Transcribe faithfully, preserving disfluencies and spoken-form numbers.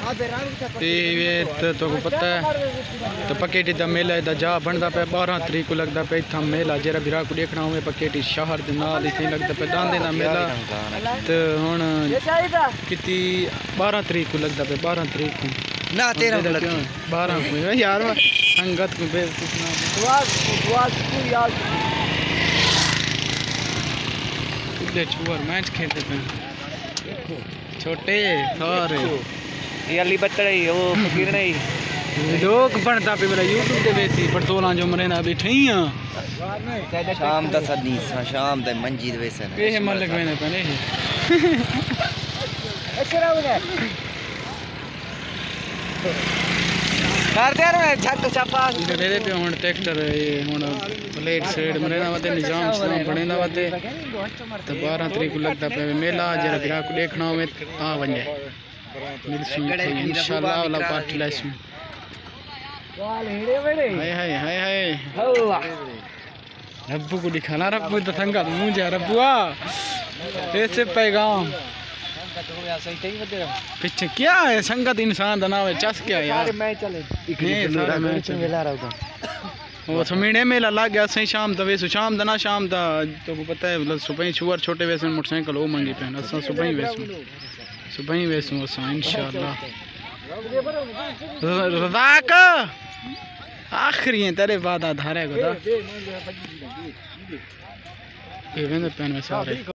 तो तो को पता है तो पकेटी का मेला इधर जा बनता पे बारह तरीक को लगता पे इतना मेला जरा बिरा को देखना हुए पकेटी शहर के नाल इतनी लगता पे दांदे ना मेला तो हुन कितनी बारह तरीक को लगता पे बारह तरीक को ना तेरह बारह को यार संगत को बेवकूफ ना छुअर मैच खेलते पे छोटे सारे ये अली बत्तड़ है वो फकीर नहीं लोग बनता पे मेरा यूट्यूब पे बेसी पर तोला जो मरे ना भी ठईया शाम दा सदी शाम दा मंजीद वैसे ए मन लगवेने पे नहीं कर दे रे छत छपा इधर दे पे हुन ट्रैक्टर ये हुन प्लेट साइड मरे ना वते निजाम से बने ना वते तो बारह तरीक को लगता पे मेला जरा बिरा को देखना में आ वने मिलसूं इंशाल्लाह वाला पार्ट लाइसम हाय हाय हाय हाय रब्बू को दिखाना रब्बू तो संगत मुंह जा रब्बुआ ऐसे पैगाम पीछे क्या है संगत इंसान दा नाम है चस क्या यार मैं चले सारा मैच वेला रहूगा वो समीने मेला लग गया सही शाम दा वैसे शाम दा ना शाम दा तो को पता है मतलब सुबह छुअर छोटे वैसे मोटरसाइकिल वो मंगी पे असा सुबह ही वैसे सुबह ही वैसे असा इंशाल्लाह रज़ाक आखिरी है तेरे बाद आधार है खुदा ये वेंदे पेन में सारे